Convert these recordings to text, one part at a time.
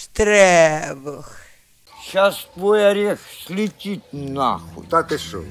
Штребух. Сейчас твой орех слетит нахуй. Да ты шо?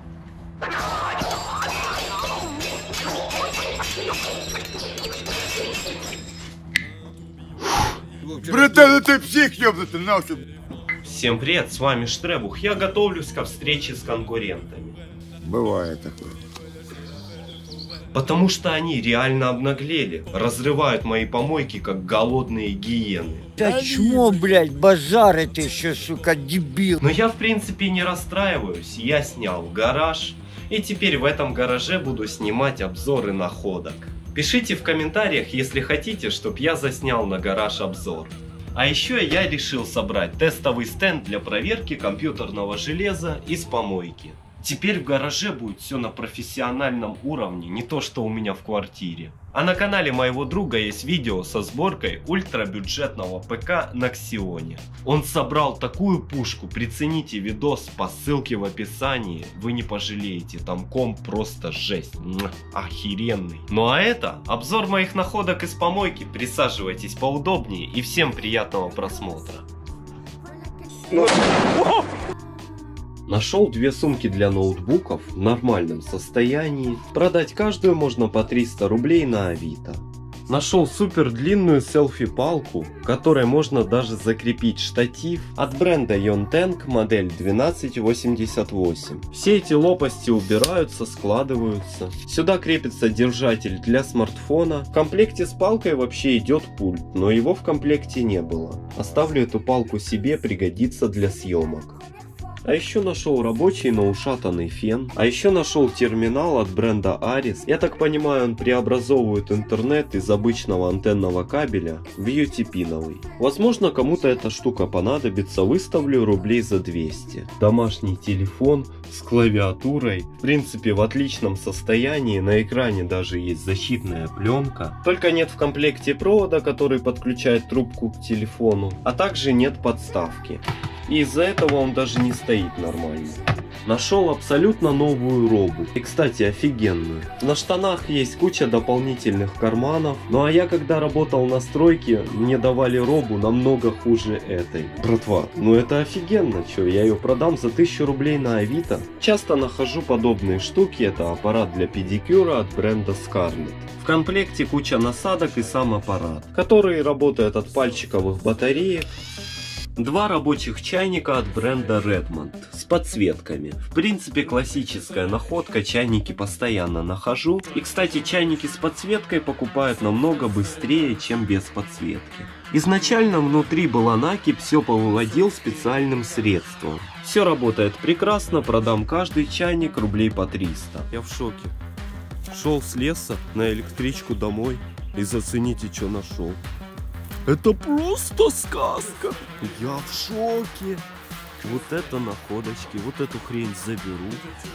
Братан, ты псих ёбнутый, нахуй. Всем привет, с вами Штребух. Я готовлюсь ко встрече с конкурентами. Бывает такое. Потому что они реально обнаглели. Разрывают мои помойки, как голодные гиены. Да чмо, блядь, базар ты еще, сука, дебил. Но я в принципе не расстраиваюсь. Я снял гараж. И теперь в этом гараже буду снимать обзоры находок. Пишите в комментариях, если хотите, чтобы я заснял на гараж обзор. А еще я решил собрать тестовый стенд для проверки компьютерного железа из помойки. Теперь в гараже будет все на профессиональном уровне, не то что у меня в квартире. А на канале моего друга есть видео со сборкой ультрабюджетного ПК на Ксионе. Он собрал такую пушку, прицените видос по ссылке в описании, вы не пожалеете, там комп просто жесть, охеренный. Ну а это обзор моих находок из помойки, присаживайтесь поудобнее и всем приятного просмотра. Нашел две сумки для ноутбуков в нормальном состоянии. Продать каждую можно по 300 рублей на Авито. Нашел супер длинную селфи-палку, которой можно даже закрепить штатив от бренда Yontank модель 1288. Все эти лопасти убираются, складываются. Сюда крепится держатель для смартфона. В комплекте с палкой вообще идет пульт, но его в комплекте не было. Оставлю эту палку себе, пригодится для съемок. А еще нашел рабочий, но ушатанный фен. А еще нашел терминал от бренда Aris. Я так понимаю, он преобразовывает интернет из обычного антенного кабеля в UTP-новый. Возможно, кому-то эта штука понадобится. Выставлю рублей за 200. Домашний телефон с клавиатурой. В принципе, в отличном состоянии. На экране даже есть защитная пленка. Только нет в комплекте провода, который подключает трубку к телефону. А также нет подставки. И из-за этого он даже не стоит нормально. Нашел абсолютно новую робу. И, кстати, офигенную. На штанах есть куча дополнительных карманов. Ну а я, когда работал на стройке, мне давали робу намного хуже этой. Братва, ну это офигенно, чё, я ее продам за 1000 рублей на Авито. Часто нахожу подобные штуки. Это аппарат для педикюра от бренда Scarlett. В комплекте куча насадок и сам аппарат, который работает от пальчиковых батареек. Два рабочих чайника от бренда Redmond с подсветками. В принципе, классическая находка, чайники постоянно нахожу. И, кстати, чайники с подсветкой покупают намного быстрее, чем без подсветки. Изначально внутри была накипь, все повыводил специальным средством. Все работает прекрасно, продам каждый чайник рублей по 300. Я в шоке. Шел с леса на электричку домой и зацените, что нашел. Это просто сказка. Я в шоке. Вот это находочки. Вот эту хрень заберу.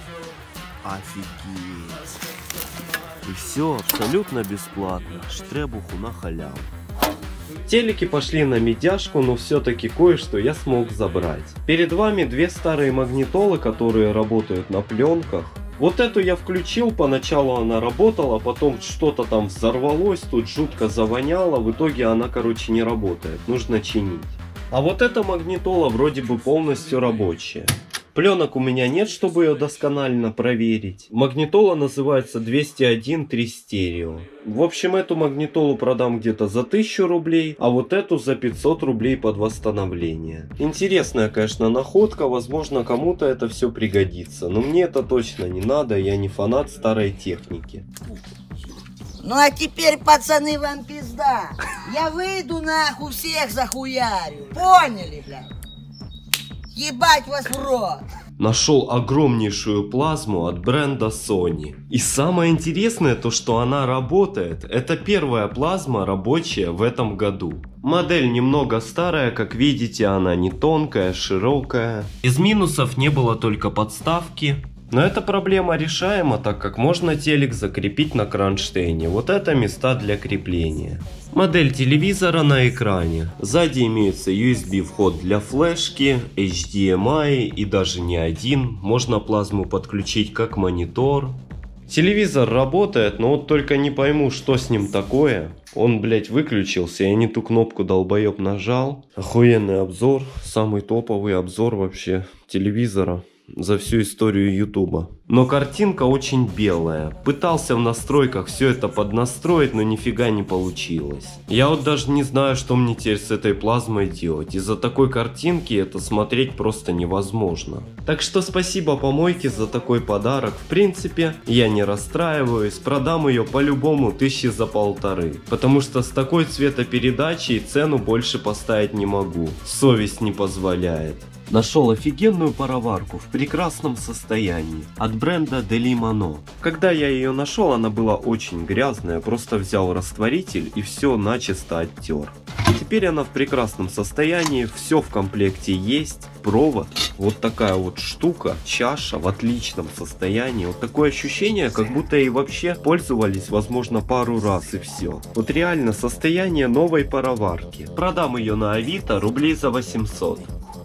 Офигеть. И все абсолютно бесплатно. Штребуху на халяву. Телеки пошли на медяшку, но все-таки кое-что я смог забрать. Перед вами две старые магнитолы, которые работают на пленках. Вот эту я включил, поначалу она работала, потом что-то там взорвалось, тут жутко завоняло, в итоге она, короче, не работает, нужно чинить. А вот эта магнитола вроде бы полностью рабочая. Пленок у меня нет, чтобы ее досконально проверить. Магнитола называется 201 3 стерео. В общем, эту магнитолу продам где-то за 1000 рублей, а вот эту за 500 рублей под восстановление. Интересная, конечно, находка, возможно, кому-то это все пригодится. Но мне это точно не надо, я не фанат старой техники. Ну а теперь, пацаны, вам пизда. Я выйду нахуй, всех захуярю. Поняли, блядь? Ебать вас в рот! Нашел огромнейшую плазму от бренда Sony. И самое интересное то, что она работает. Это первая плазма рабочая в этом году. Модель немного старая, как видите, она не тонкая, широкая. Из минусов не было только подставки. Но эта проблема решаема, так как можно телек закрепить на кронштейне. Вот это места для крепления. Модель телевизора на экране. Сзади имеется USB вход для флешки, HDMI и даже не один. Можно плазму подключить как монитор. Телевизор работает, но вот только не пойму, что с ним такое. Он, блядь, выключился, я не ту кнопку долбоеб нажал. Охуенный обзор, самый топовый обзор вообще телевизора за всю историю ютуба. Но картинка очень белая. Пытался в настройках все это поднастроить, но нифига не получилось. Я вот даже не знаю, что мне теперь с этой плазмой делать. Из-за такой картинки это смотреть просто невозможно. Так что спасибо помойке за такой подарок. В принципе, я не расстраиваюсь. Продам ее по-любому 1000 за 1500. Потому что с такой цветопередачей цену больше поставить не могу. Совесть не позволяет. Нашел офигенную пароварку в прекрасном состоянии от бренда Delimano. Когда я ее нашел, она была очень грязная, просто взял растворитель и все начисто оттер. Теперь она в прекрасном состоянии, все в комплекте есть, провод, вот такая вот штука, чаша в отличном состоянии. Вот такое ощущение, как будто и вообще пользовались, возможно, пару раз и все. Вот реально состояние новой пароварки. Продам ее на Авито рублей за 800.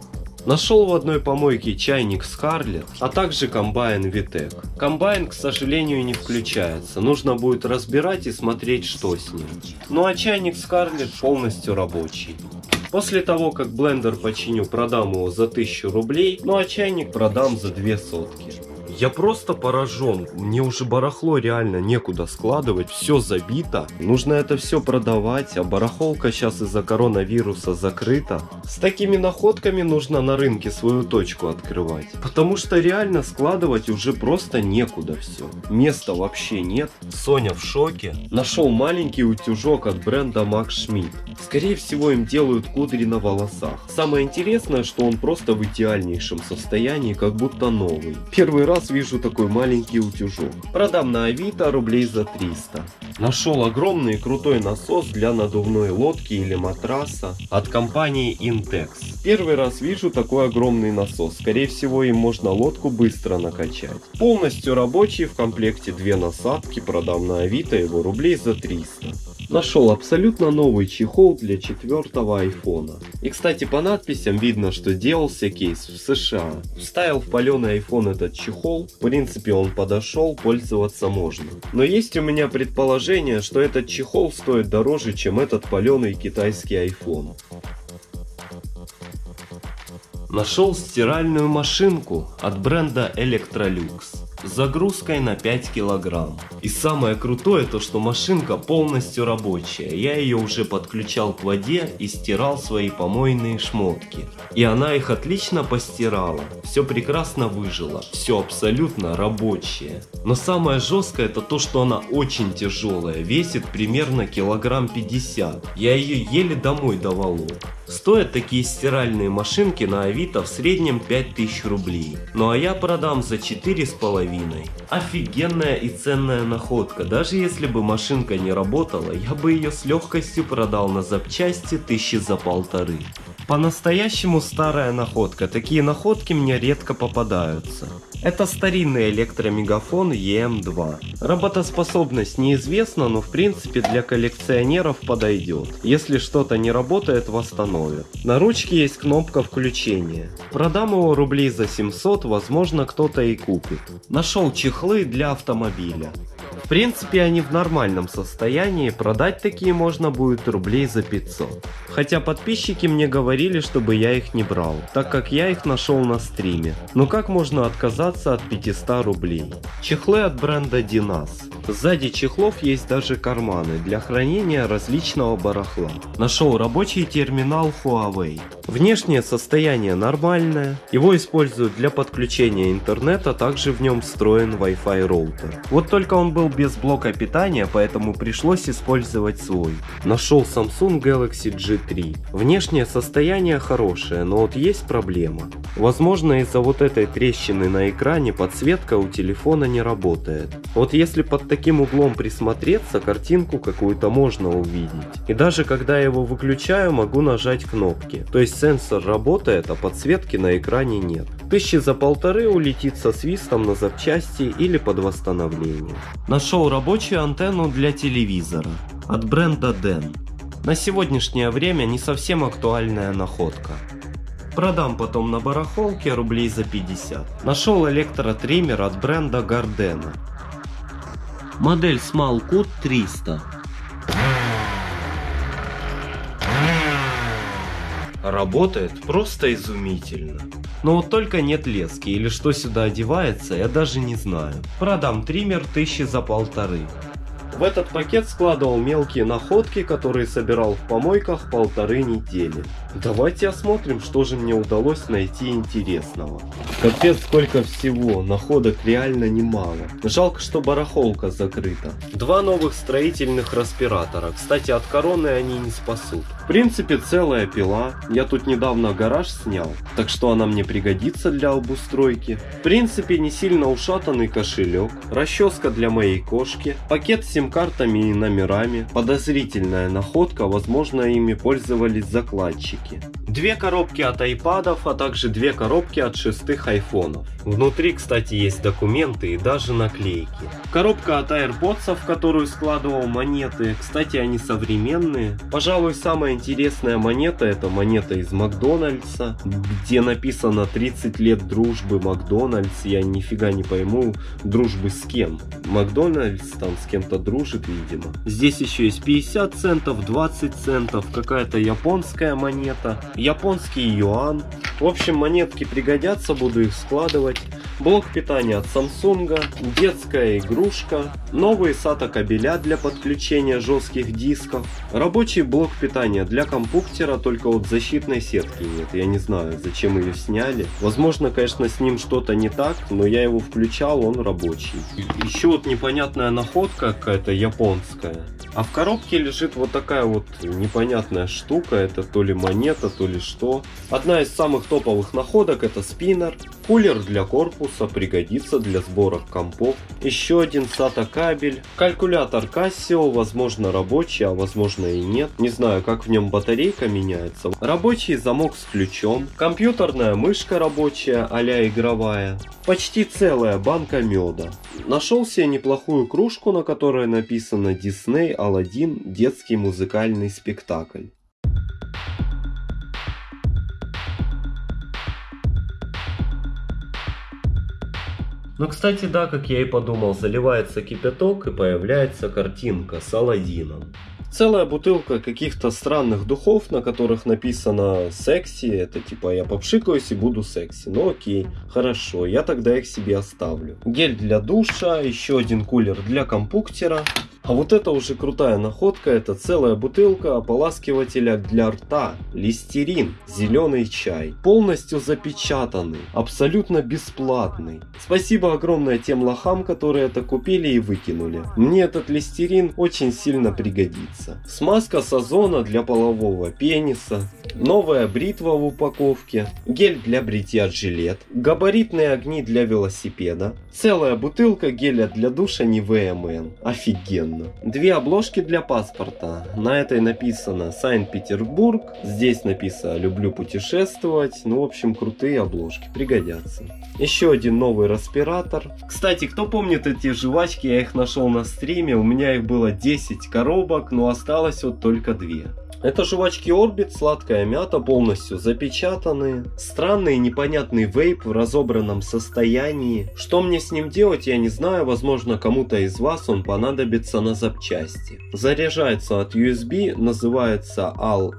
Нашел в одной помойке чайник Scarlett, а также комбайн Vitec. Комбайн, к сожалению, не включается, нужно будет разбирать и смотреть, что с ним. Ну а чайник Scarlett полностью рабочий. После того, как блендер починю, продам его за 1000 рублей, ну а чайник продам за 200. Я просто поражен, мне уже барахло реально некуда складывать, все забито, нужно это все продавать, а барахолка сейчас из-за коронавируса закрыта. С такими находками нужно на рынке свою точку открывать, потому что реально складывать уже просто некуда все, места вообще нет. Соня в шоке. Нашел маленький утюжок от бренда Max Schmidt. Скорее всего им делают кудри на волосах. Самое интересное, что он просто в идеальнейшем состоянии, как будто новый. Первый раз вижу такой маленький утюжок. Продам на Авито рублей за 300. Нашел огромный и крутой насос для надувной лодки или матраса от компании Intex. Первый раз вижу такой огромный насос. Скорее всего им можно лодку быстро накачать. Полностью рабочий, в комплекте 2 насадки. Продам на Авито его рублей за 300. Нашел абсолютно новый чехол для 4-го айфона. И кстати, по надписям видно, что делался кейс в США. Вставил в паленый айфон этот чехол. В принципе он подошел, пользоваться можно. Но есть у меня предположение, что этот чехол стоит дороже, чем этот паленый китайский айфон. Нашел стиральную машинку от бренда Electrolux с загрузкой на 5 килограмм. И самое крутое то, что машинка полностью рабочая. Я ее уже подключал к воде и стирал свои помойные шмотки. И она их отлично постирала. Все прекрасно выжило. Все абсолютно рабочее. Но самое жесткое это то, что она очень тяжелая. Весит примерно килограмм 50. Я ее еле домой доволок. Стоят такие стиральные машинки на Авито в среднем 5000 рублей. Ну а я продам за 4,5. Офигенная и ценная находка. Даже если бы машинка не работала, я бы ее с легкостью продал на запчасти 1000 за 1500. По-настоящему старая находка. Такие находки мне редко попадаются. Это старинный электромегафон EM2. Работоспособность неизвестна, но в принципе для коллекционеров подойдет. Если что-то не работает, восстановят. На ручке есть кнопка включения. Продам его рублей за 700, возможно кто-то и купит. Нашел чехлы для автомобиля. В принципе они в нормальном состоянии, продать такие можно будет рублей за 500. Хотя подписчики мне говорили, чтобы я их не брал, так как я их нашел на стриме. Но как можно отказаться от 500 рублей? Чехлы от бренда Dinas. Сзади чехлов есть даже карманы для хранения различного барахла. Нашел рабочий терминал Huawei. Внешнее состояние нормальное. Его используют для подключения интернета, также в нем встроен Wi-Fi роутер. Вот только он был без блока питания, поэтому пришлось использовать свой. Нашел Samsung Galaxy G3. Внешнее состояние хорошее, но вот есть проблема. Возможно из-за вот этой трещины на экране подсветка у телефона не работает. Вот если под таким углом присмотреться, картинку какую-то можно увидеть. И даже когда я его выключаю, могу нажать кнопки. То есть сенсор работает, а подсветки на экране нет. 1000 за 1500 улетит со свистом на запчасти или под восстановление. Нашел рабочую антенну для телевизора от бренда Den. На сегодняшнее время не совсем актуальная находка. Продам потом на барахолке рублей за 50. Нашел электротриммер от бренда Gardena. Модель Smallcut 300. Работает просто изумительно. Но вот только нет лески, или что сюда одевается, я даже не знаю. Продам триммер 1000 за 1,5. В этот пакет складывал мелкие находки, которые собирал в помойках 1,5 недели. Давайте осмотрим, что же мне удалось найти интересного. Капец, сколько всего, находок реально немало. Жалко, что барахолка закрыта. 2 новых строительных респиратора, кстати, от короны они не спасут. В принципе, целая пила, я тут недавно гараж снял, так что она мне пригодится для обустройки. В принципе, не сильно ушатанный кошелек, расческа для моей кошки, пакет с сим-картами и номерами, подозрительная находка, возможно, ими пользовались закладчики. 2 коробки от айпадов, а также 2 коробки от 6-х айфонов. Внутри, кстати, есть документы и даже наклейки. Коробка от AirPods, в которую складывал монеты, кстати, они современные. Пожалуй, самая интересная монета — это монета из Макдональдса, где написано 30 лет дружбы Макдональдс. Я нифига не пойму, дружбы с кем. Макдональдс там с кем-то дружит, видимо. Здесь еще есть 50 центов, 20 центов, какая-то японская монета, японский юан. В общем, монетки пригодятся, буду их складывать. Блок питания от Samsung, детская игрушка, новые SATA кабеля для подключения жестких дисков, рабочий блок питания для компьютера, только вот защитной сетки нет. Я не знаю, зачем ее сняли. Возможно, конечно, с ним что-то не так, но я его включал, он рабочий. Еще вот непонятная находка какая-то японская. А в коробке лежит вот такая вот непонятная штука. Это то ли монета, то ли что. Одна из самых топовых находок — это спиннер. Кулер для корпуса, пригодится для сбора компов. Еще один SATA кабель. Калькулятор Casio, возможно рабочий, а возможно и нет. Не знаю, как в нем батарейка меняется. Рабочий замок с ключом. Компьютерная мышка рабочая, а-ля игровая. Почти целая банка меда. Нашел себе неплохую кружку, на которой написано Disney Aladdin, детский музыкальный спектакль. Ну, кстати, да, как я и подумал, заливается кипяток и появляется картинка с Аладдином. Целая бутылка каких-то странных духов, на которых написано секси. Это типа я попшикаюсь и буду секси. Ну окей, хорошо, я тогда их себе оставлю. Гель для душа, еще один кулер для компьютера. А вот это уже крутая находка, это целая бутылка ополаскивателя для рта, листерин, зеленый чай, полностью запечатанный, абсолютно бесплатный. Спасибо огромное тем лохам, которые это купили и выкинули. Мне этот листерин очень сильно пригодится. Смазка с озона для полового пениса, новая бритва в упаковке, гель для бритья жилет, габаритные огни для велосипеда, целая бутылка геля для душа Nivea Men. Офигенно. 2 обложки для паспорта. На этой написано Санкт-Петербург. Здесь написано люблю путешествовать. Ну, в общем, крутые обложки, пригодятся. Еще один новый респиратор. Кстати, кто помнит эти жвачки, я их нашел на стриме. У меня их было 10 коробок, но осталось вот только 2. Это жвачки Orbit, сладкая мята, полностью запечатанные. Странный непонятный вейп в разобранном состоянии. Что мне с ним делать, я не знаю. Возможно, кому-то из вас он понадобится на запчасти. Заряжается от USB, называется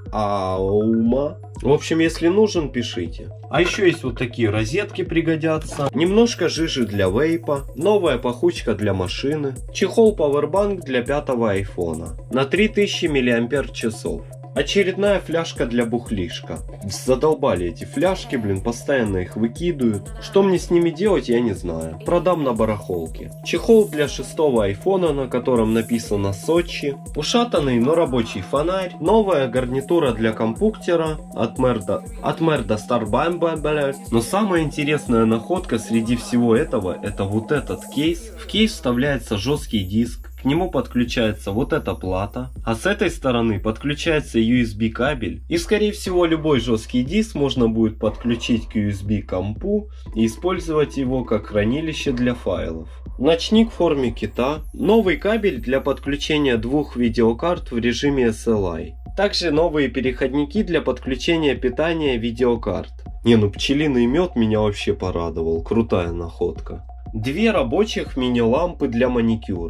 Al-Auma. В общем, если нужен, пишите. А еще есть вот такие розетки, пригодятся. Немножко жижи для вейпа. Новая пахучка для машины. Чехол Powerbank для 5-го айфона. На 3000 мАч. Очередная фляжка для бухлишка. Задолбали эти фляжки, блин, постоянно их выкидывают. Что мне с ними делать, я не знаю. Продам на барахолке. Чехол для 6-го айфона, на котором написано Сочи. Ушатанный, но рабочий фонарь. Новая гарнитура для компьютера от Мерда Старбамба, блядь. Но самая интересная находка среди всего этого, это вот этот кейс. В кейс вставляется жесткий диск. К нему подключается вот эта плата, а с этой стороны подключается USB кабель. И скорее всего любой жесткий диск можно будет подключить к USB компу и использовать его как хранилище для файлов. Ночник в форме кита, новый кабель для подключения 2 видеокарт в режиме SLI. Также новые переходники для подключения питания видеокарт. Не, ну пчелиный мед меня вообще порадовал, крутая находка. 2 рабочих мини-лампы для маникюра.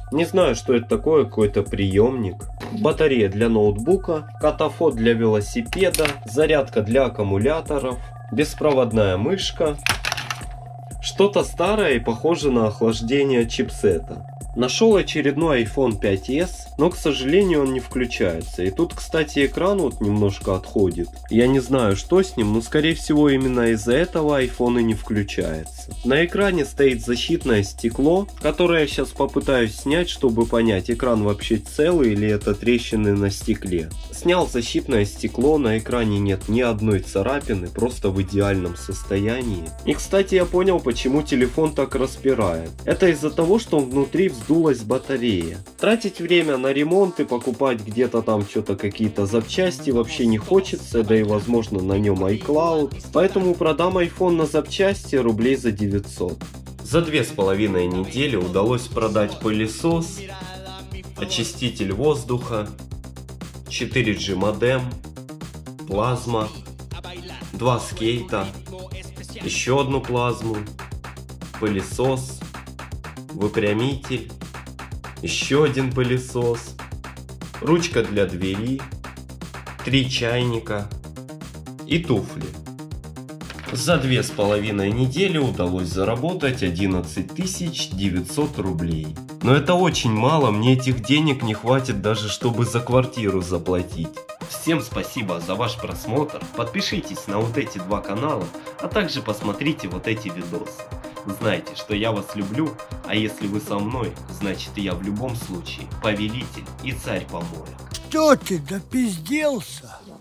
Не знаю, что это такое, какой-то приемник. Батарея для ноутбука, катафот для велосипеда, зарядка для аккумуляторов, беспроводная мышка. Что-то старое и похоже на охлаждение чипсета. Нашел очередной iPhone 5s, но, к сожалению, он не включается. И тут, кстати, экран вот немножко отходит. Я не знаю, что с ним, но, скорее всего, именно из-за этого iPhone и не включается. На экране стоит защитное стекло, которое я сейчас попытаюсь снять, чтобы понять, экран вообще целый или это трещины на стекле. Снял защитное стекло, на экране нет ни одной царапины, просто в идеальном состоянии. И, кстати, я понял, почему телефон так распирает. Это из-за того, что внутри вздулась батарея. Тратить время на ремонт и покупать где-то там что-то, какие-то запчасти вообще не хочется, да и возможно на нем iCloud. Поэтому продам iPhone на запчасти рублей за 900. За 2,5 недели удалось продать пылесос, очиститель воздуха, 4G модем, плазма, 2 скейта, еще одну плазму, пылесос, выпрямитель, еще один пылесос, ручка для двери, 3 чайника и туфли. За 2,5 недели удалось заработать 11 900 рублей. Но это очень мало, мне этих денег не хватит даже, чтобы за квартиру заплатить. Всем спасибо за ваш просмотр, подпишитесь на вот эти 2 канала, а также посмотрите вот эти видосы. Знайте, что я вас люблю, а если вы со мной, значит я в любом случае повелитель и царь помоек. Что ты допизделся?